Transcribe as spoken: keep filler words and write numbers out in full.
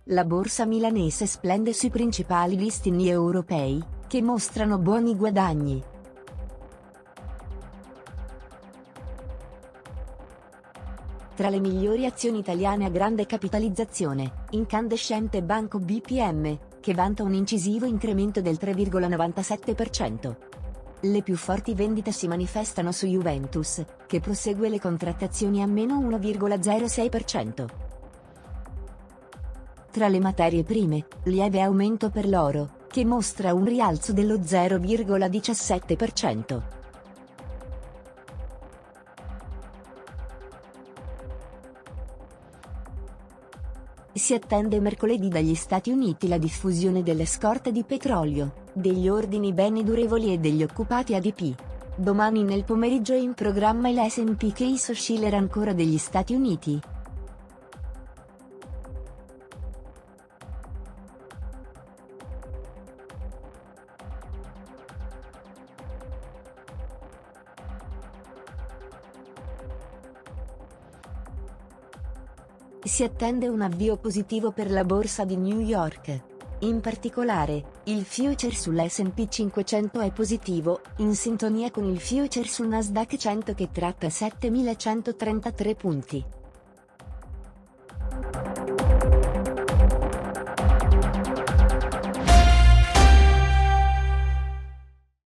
la borsa milanese splende sui principali listini europei, che mostrano buoni guadagni. Tra le migliori azioni italiane a grande capitalizzazione, incandescente Banco B P M, che vanta un incisivo incremento del tre virgola novantasette per cento. Le più forti vendite si manifestano su Juventus, che prosegue le contrattazioni a meno uno virgola zero sei per cento. Tra le materie prime, lieve aumento per l'oro, che mostra un rialzo dello zero virgola diciassette per cento. Si attende mercoledì dagli Stati Uniti la diffusione delle scorte di petrolio, degli ordini beni durevoli e degli occupati A D P. Domani nel pomeriggio è in programma il S and P Case Shiller ancora degli Stati Uniti. Si attende un avvio positivo per la borsa di New York. In particolare, il future sull'S and P cinquecento è positivo, in sintonia con il future sul Nasdaq cento che tratta settemilacentotrentatré punti.